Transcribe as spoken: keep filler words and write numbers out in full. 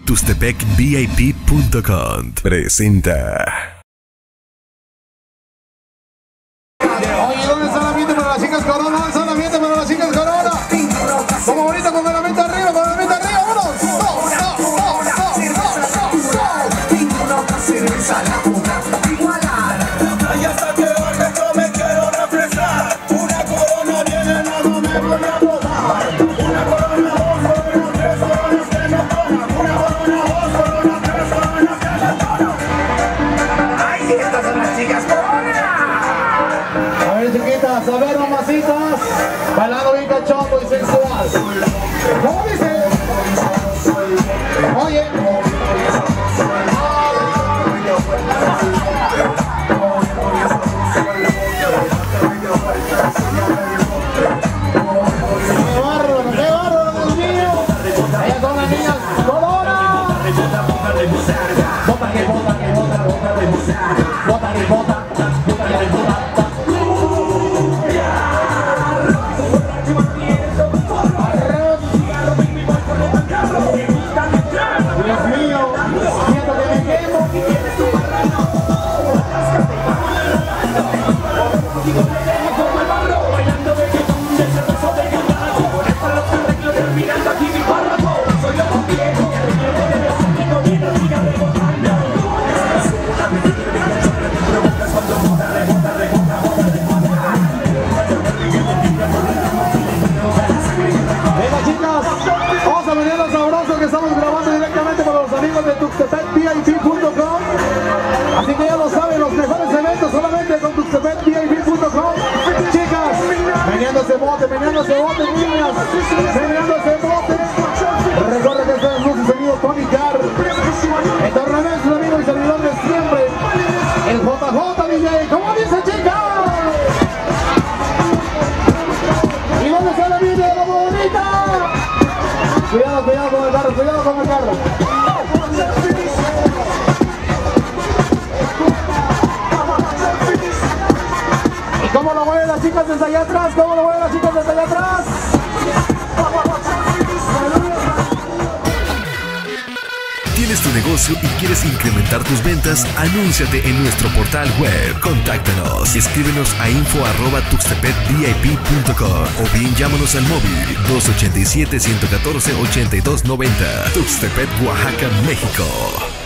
Tuxtepec V I P punto com presenta. Oye, ¿dónde está la ambiente para las chicas Corona? ¿Dónde está la ambiente para las chicas Corona? Como bonita con la mente arriba, con la mente arriba, uno, dos, dos, dos, dos, dos, y hasta que baje yo me quiero refrescar. Una corona viene, nada me vuelve a botar. Una corona, dos coronas, tres coronas que me tocan. Una corona, dos coronas, tres coronas que me tocan. ¡Ay, estas son las chicas Corona! A ver, chiquitas, a ver, mamacitas, bailando bien cachondo y sensual. ¿Cómo dice? Oye. De Tuxtepec V I P punto com, así que ya lo saben, los mejores eventos solamente con Tuxtepec V I P punto com. Chicas, meneándose bote, meneándose bote, niñas, meneándose bote. Recuerda que este es nuestro seguido Tony Car, el tornamento, su amigo y servidor de siempre, el J J D J. ¿Cómo dice, chicas? ¿Y dónde está la vida de la bonita? Cuidado, cuidado con el carro, cuidado con el carro. ¿Cómo lo mueven las chicas desde allá atrás? ¿Cómo lo mueven las chicas desde allá atrás? ¿Tienes tu negocio y quieres incrementar tus ventas? Anúnciate en nuestro portal web. Contáctanos. Escríbenos a info arroba tuxtepec V I P punto com o bien llámanos al móvil dos ochenta y siete, ciento catorce, ochenta y dos noventa. Tuxtepec, Oaxaca, México.